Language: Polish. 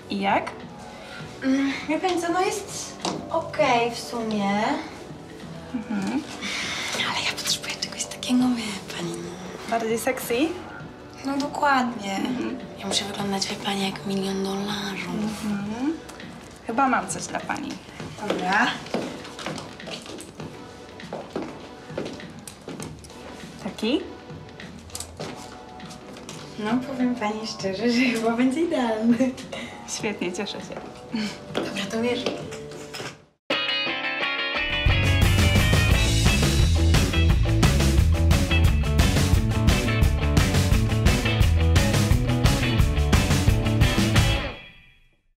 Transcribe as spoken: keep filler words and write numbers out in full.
I jak? Mm, wie pani co, no jest okej okay w sumie. Mhm. Ale ja potrzebuję czegoś takiego, wie pani. Bardziej sexy? No dokładnie. Mhm. Ja muszę wyglądać, wie pani, jak milion dolarów. Mhm. Chyba mam coś dla pani. Dobra. Taki? No powiem pani szczerze, że chyba będzie idealny. Świetnie, cieszę się. Dobra, to wierzę.